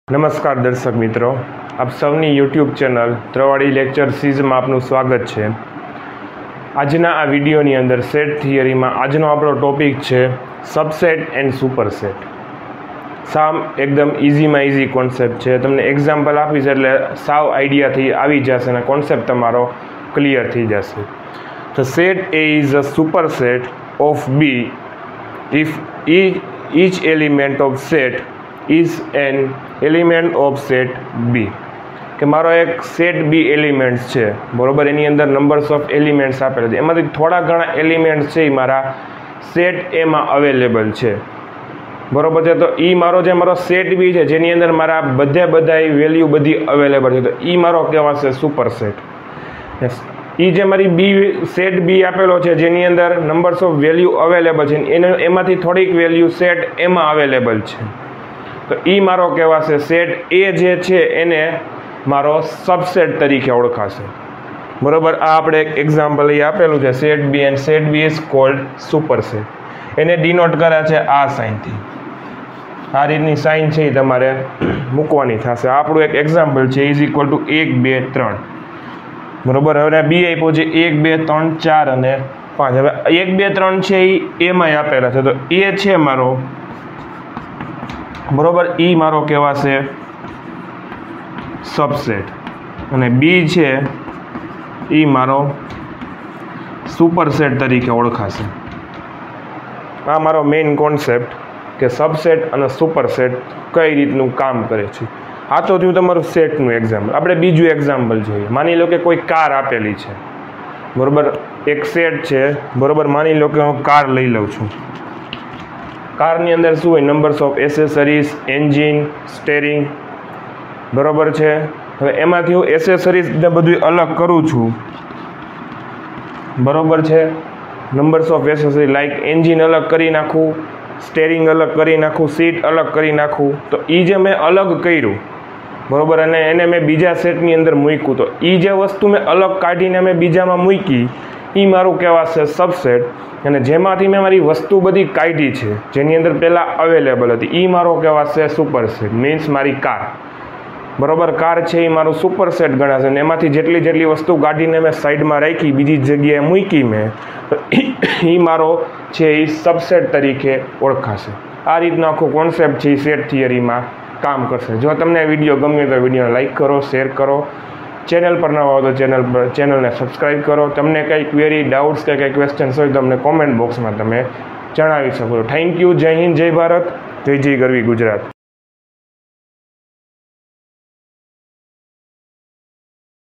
નમસ્કાર દર્શક મિત્રો, આપ સૌની યુટ્યુબ ચેનલ ત્રવાડી લેક્ચર સિરીઝમાં આપનું સ્વાગત છે। આજના આ વિડીયોની અંદર સેટ થિયરીમાં આજનો આપણો ટોપિક છે સબસેટ એન્ડ સુપરસેટ। સાવ એકદમ ઇઝીમાં ઇઝી કોન્સેપ્ટ છે, તમને એક્ઝામ્પલ આપીશ એટલે સાવ આઈડિયાથી આવી જશે અને કોન્સેપ્ટ તમારો ક્લિયર થઈ જશે। તો set A is a superset of B if each element of set is an element of set B। કે મારો એક સેટ B એલિમેન્ટ્સ છે, બરોબર, એની અંદર નંબર્સ ઓફ એલિમેન્ટ્સ આપેલા છે, એમાંથી થોડા ઘણા એલિમેન્ટ્સ છે એ મારા સેટ એમાં અવેલેબલ છે, બરોબર છે। તો એ મારો સેટ B છે જેની અંદર મારા બધા વેલ્યુ બધી અવેલેબલ છે, તો એ મારો કહેવાશે સુપરસેટ। એ જે મારી સેટ B આપેલો છે જેની અંદર નંબર્સ ઓફ વેલ્યુ અવેલેબલ છે, એમાંથી થોડીક વેલ્યુ સેટ એમાં અવેલેબલ છે, તો એ મારો કહેવાશે સેટ A જે છે એને મારો સબસેટ તરીકે ઓળખાશે, બરોબર। આ આપણે એક એક્ઝામ્પલ એ આપેલું છે set B and set B is called superset. એને ડિનોટ કર્યા છે આ સાઇનથી, આ રીતની સાઇન છે એ તમારે મૂકવાની થશે। આપણું એક એક્ઝામ્પલ છે ઇઝ ઇક્વલ ટુ 1 2 3, બરોબર। હવે B આપ્યો છે 1 2 3 4 અને 5। હવે 1 2 3 છે એ એમાં આપેલા છે, તો A છે મારો, બરોબર, ઈ મારો કહેવાશે સબસેટ અને B છે ઈ મારો સુપરસેટ તરીકે ઓળખાશે। આ મારો મેઇન કોન્સેપ્ટ કે સબસેટ અને સુપરસેટ કઈ રીતનું કામ કરે છે। આ તો થયું તમારું સેટનું એક્ઝામ્પલ। આપણે બીજું એક્ઝામ્પલ જોઈએ। માની લો કે કોઈ કાર આપેલી છે, બરોબર, એક સેટ છે, બરોબર। માની લો કે હું કાર લઈ લઉં છું। કારની અંદર શું હોય? Numbers of accessories, engine, steering, બરોબર છે। હવે એમાંથી હું એસેસરીઝને બધું અલગ કરું છું, બરોબર છે। Numbers of accessories like engine અલગ કરી નાખું, સ્ટેરિંગ અલગ કરી નાખું, સીટ અલગ કરી નાખું, તો એ જે મેં અલગ કર્યું, બરોબર, અને એને મેં બીજા સેટની અંદર મૂક્યું, તો એ જે વસ્તુ મેં અલગ કાઢીને મેં બીજામાં મૂકી એ મારું કહેવાશે સબસેટ, અને જેમાંથી મેં મારી વસ્તુ બધી કાઢી છે જેની અંદર પહેલાં અવેલેબલ હતી એ મારો કહેવાશે સુપરસેટ, મીન્સ મારી કાર, બરોબર। કાર છે એ મારું સુપરસેટ ગણાશે અને એમાંથી જેટલી વસ્તુ કાઢીને મેં સાઈડમાં રાખી, બીજી જગ્યાએ મૂકી મેં, તો એ મારો છે એ સબસેટ તરીકે ઓળખાશે। આ રીતનો આખો કોન્સેપ્ટ છે એ સેટ થિયરીમાં કામ કરશે। જો તમને આ વિડીયો ગમે તો વિડીયોને લાઈક કરો, શેર કરો, ચેનલ પર ન આવો તો ચેનલને સબસ્ક્રાઈબ કરો। તમને કંઈ ક્વેરી, ડાઉટ્સ કે કંઈ ક્વેશ્ચન્સ હોય તો અમને કોમેન્ટ બોક્સમાં તમે જણાવી શકો છો। Thank you. જય હિન્દ, જય ભારત, જય ગરવી ગુજરાત।